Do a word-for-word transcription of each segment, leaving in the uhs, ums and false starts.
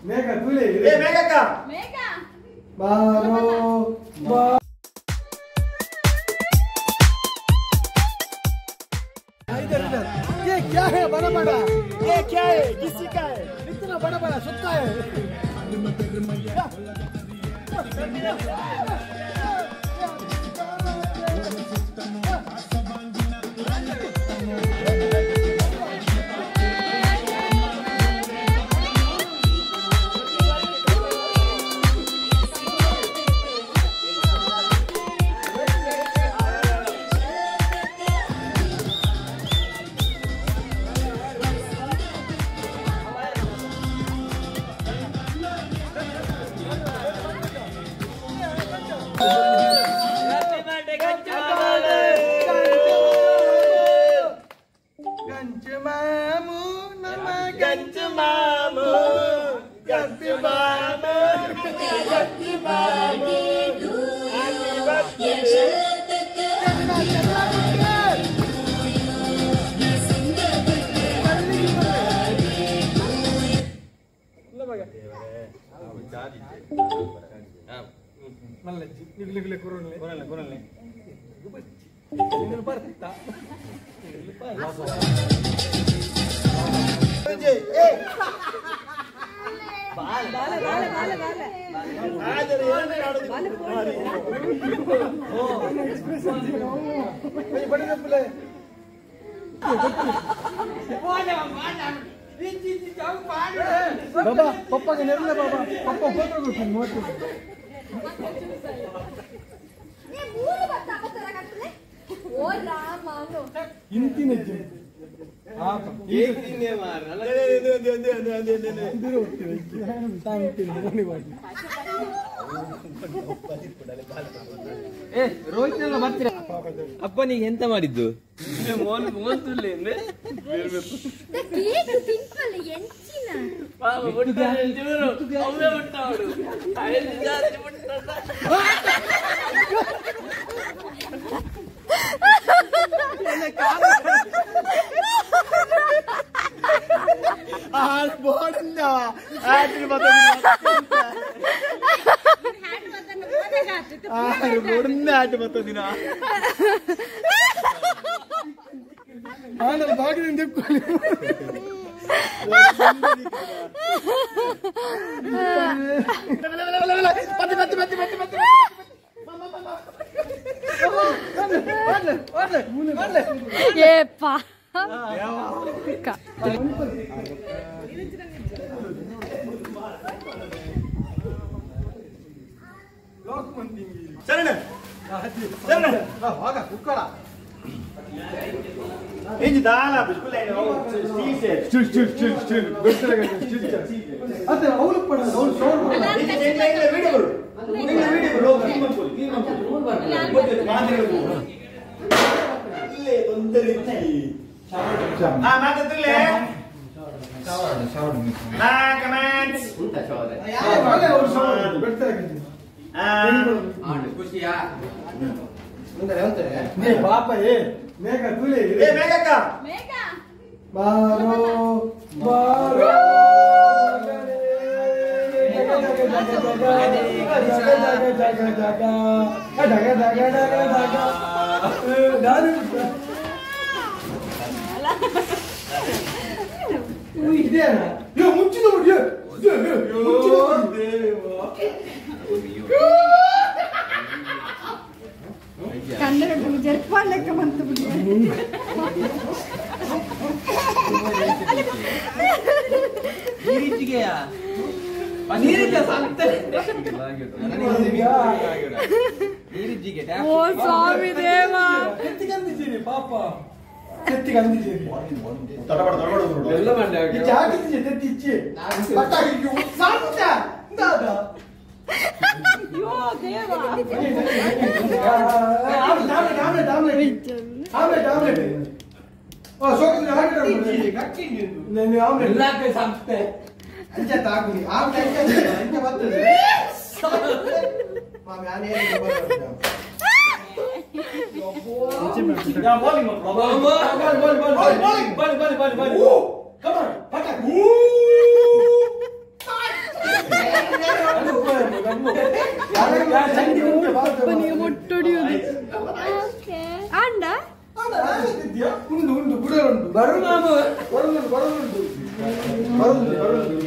ಮೇಘ ತುಳಿ ಏ ಮೇಘಕ್ಕ ಮೇಘ ಬಾರೋ ಬಾ इधर इधर ये क्या है बड़ा बड़ा ये क्या है किसी का है इतना बड़ा बड़ा सुत्ता है बाबा पप्पा के नेरले बाबा पप्पा फोटो को मोटो ये भूल बता को तेरा करते ओ राम मानो हिंदी में जी आप एक दिन ने मार दे दे दे दे दे दे दे दे दूर होते हैं शांति नहीं वाली ಏ ರೋಹಿತ್ ಎಲ್ಲ ಬರ್ತೀರಾ ಅಪ್ಪನಿಗೆ ಎಂತ ಮಾಡಿದ್ದು ಮೋನ್ ಮೋನ್ ತುಳ್ಳೆ ಅಂದ್ರೆ ಕೇಕ್ ತಿನ್ಕೊಳ್ಳಿ ಎಂಚಿನ ಪಾಪ ಬಿಡ್ತಾರೆ ಜೀವರು ಅವೇ ಬಿಟ್ಟವರು ಐದು ಜಾಸ್ತಿ ಬಿಟ್ಟಾರ ಆಲ್ ಬೋಡಲ್ಲ ಆಟ್ರಿ ಬತ್ತ ಆರು ಬೋಡನ್ನ ಆಟ ಬತ್ತ ದಿನ ಆನಲ್ ಬಾಗಿನ ದಿಕ್ಕೊಳ್ಳಿ ಬತ್ತಿ ಬತ್ತಿ ಬತ್ತಿ ಬತ್ತಿ ಬತ್ತಿ ಏಪ್ಪ ಶರಣ ಶರಣ ಹೋಗ ಕುಕ್ಕಳ ಇಂಜಿ ದಾಲ ಬಿಸ್ಕುಲ್ ಏನು ಸ್ಟೀಲ್ ಸೆ ಸ್ಟಿಲ್ ಸ್ಟಿಲ್ ಸ್ಟಿಲ್ ಸ್ಟಿಲ್ ಬೆಟ್ಟರಗ ಸ್ಟಿಲ್ ಅದೇ ಅವಳು ಪಡ ಅವಳು ಸೋರ್ ಇಂಜಿ ಚೆಂದ ಇಲ್ಲ ವಿಡಿಯೋ ಬರು ಇಲ್ಲ ವಿಡಿಯೋ ಬರು ಕ್ಲೀನ್ ಮಾಡ್ಕೊಳ್ಳಿ ಕ್ಲೀನ್ ಮಾಡ್ಕೊಳ್ಳಿ ಗೊತ್ತು ಮಾತಾಡೋದು ಇಲ್ಲೇ ತೊಂದರೆ ಇತ್ತು ಆ ಮಾತಾಡ್ತಿರ್ಲೆ ಶವರ್ ಶವರ್ ನಾ ಕಮೆಂಟ್ಸ್ ಉಂಟಾ ಶವರ್ ಹಾಗೆ ಅವಳು ಸೋರ್ ಬೆಟ್ಟರಗ ಆ ಆಡು ಖುಷಿಯಾ ಮುಂದೆ ಹೇಳ್ತಾರೆ ನೀ ಪಾಪ ಏ ಮೇಘ ತುಳಿ ಏ ಮೇಘಕ್ಕ ಮೇಘ ಬಾರೋ ಬಾರೋ ಮುಚ್ಚಿದ ಕನ್ನಡ ಜರ್ಪಾಲಕ್ಕೆ ಬಂತು ಬಿಡಿ ನೀರಿಜಿಗೆಯಾ ನೀರಿಜ ಸಂತೆ ನೀರಿಜಿಗೆ ಓ ಸ್ವಾಮಿ ದೇವ ಎತ್ತಿಗಂದಿದ್ದೀರಿ ಪಾಪ ಎತ್ತಿಗಂದಿದ್ದೀರಿ ತಡಬಡ ತಡಬಡ ಎಲ್ಲ ಮಾಡಿ ಇಚ್ಚಿ ಹಾಕಿದ್ದೀರಿ ತೆತ್ತಿಚ್ಚಿ ಪಟ್ಟಾಗಿ ಸಾಂತ ದಾದ ಅಯ್ಯೋ ದೇವ omelette omelette omelette omelette omelette ಓ ಸೋಕಿದ್ರೆ ಹಾಕಿದ್ರೆ ಗಟ್ಟಿ ನೀನು ಆಮ್ಲೆಟ್ ಎಲ್ಲಕ್ಕೆ ಸಂತೆ ಅಂಚೆ ತಾಗುಲಿ ಆಮ್ಲೆಟ್ ಅಂಚೆ ಬರ್ತದೆ ಮಾಮಿ ಆನೆ ಏನು ಬರ್ತದೆ ಯಾ bowling ball ball ball ball ball ball ball ball ball come on ಪಟಾಕ್ ಪಪ್ಪನಿಗೆ ಮೊಟ್ಟೊಡಿಯುದು ಅಂಡ ಉಂಡು ಉಂಡು ಗುಡ ಉಂಡು ಬರು ನಾನು ಬರುಂಡು ಬರುಂಡು ಬರುಂಡು ಬರುಂಡು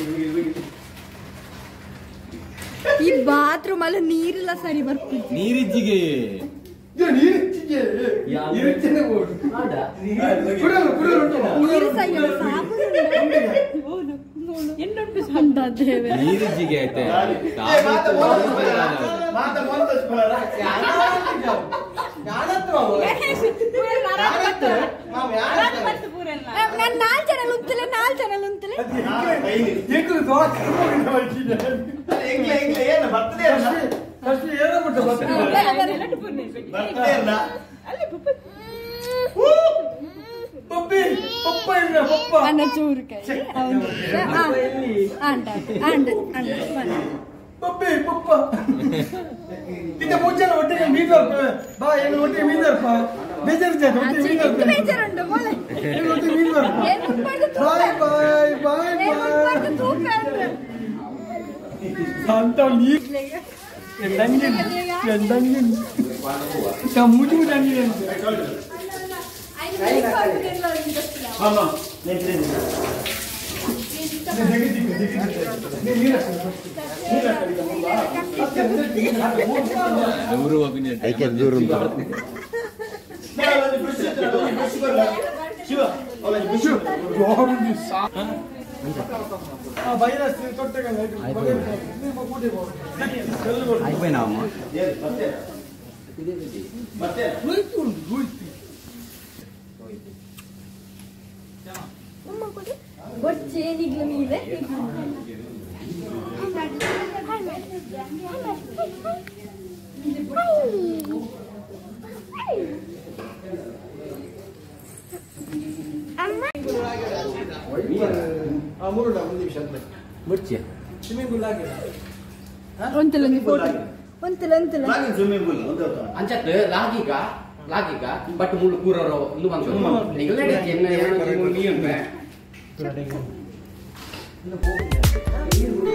ಈ ಬಾತ್ರೂಮ್ ಅಲ್ಲಿ ನೀರಿಲ್ಲ ಸರಿ ಬರ್ತಿದ್ವಿ ನೀರಿಜ್ಜಿಗೆ ನೀರಿಚ್ಚಿಗೆ ನೀರಿಚ್ಚಿನೆ ಬೋಡು ಗುಡಲು ಗುಡಲು ನೀರು ಸೈಯಲ್ಲ ದೇವೆ ನೀರಿಜ್ಜಿಗೆ ಐತೆ ನಾನು ನಾಲ್ ಚಾನಲ್ ಉಂತಲೆ ನಾಲ್ ಚಾನಲ್ ಉಂತಲೆ ಅನ್ನ ಚೂರು ಕೈ ಅಂಡ ಅಂಡ ಅಂಡ ಪಪ್ಪಿ ಪಪ್ಪ ಇದ ಮುಂಚೆಲ್ಲ ಒಟ್ಟಿಗೆ ಮೀನು ಬಾ ಏನು ಒಟ್ಟಿಗೆ ಮೀನು ಅರ್ಪ ಬೇಜಾರಿದೆ ಒಟ್ಟಿಗೆ ಮೀನು ಅರ್ಪ ಬೇಜಾರುಂಟು ಮೊಳೆ ಏನು ಒಟ್ಟಿಗೆ ಮೀನು ಅರ್ಪ ಬಾಯ್ ಬಾಯ್ ಬಾಯ್ ಬಾಯ್ ಅಂತ ನೀರು ಎಂದಂಗಿನ್ ಎಂದಂಗಿನ್ ಮುಜು ಮುಜಂಗಿನ್ ಮಾಮ ನೆಕ್ಸ್ಟ್ ನೂರು ಅಭಿನಯ ಶಿವ అయిపోయినావమ్మా ಮತ್ತೆ ಗೊಚ್ಚೆ ನಿಗ್ಲ ಮೀದೆ ಒಂತಲೊಂದು ಫೋಟೋ ಒಂತಲ ಒಂತಲ ಅಂಚತ್ ಲಾಗಿಗ ಲಾಗಿಗ ಬಟ್ ಮುಳ್ಳು ಕೂರರೋ ಇನ್ನು ಬಂದು ನಿಗಲಡೆ ಚೆನ್ನ ಏನು ನೀನು